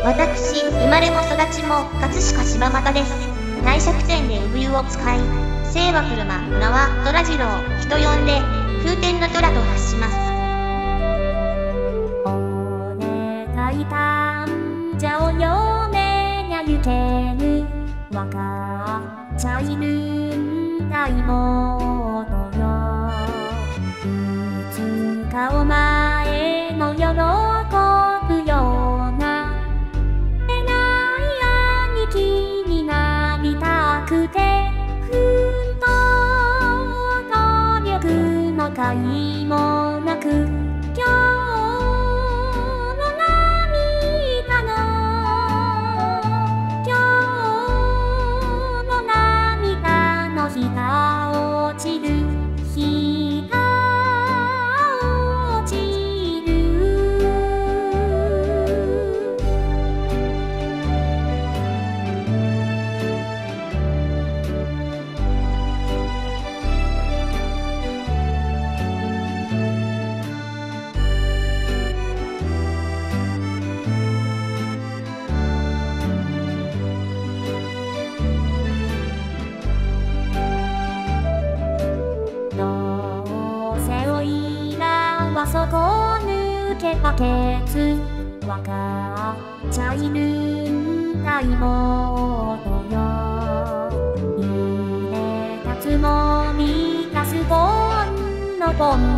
私、生まれも育ちも葛飾柴又です。帝釈天で産湯を使い、姓は車、名は虎次郎、人呼んで、風天の虎と発します。 お願いたんじゃをよめにゃゆけぬ、わかっちゃいるんだいものよ。いつかお前の喜ぶような偉い兄貴になりたくて、奮闘努力の甲斐もなく、今日の涙の今日の涙の日が落ちる、日が落ちる。どうせおいらはそこ抜けばけつ、わかっちゃいるんだいものよ。入れたつもみかすぼんのぼん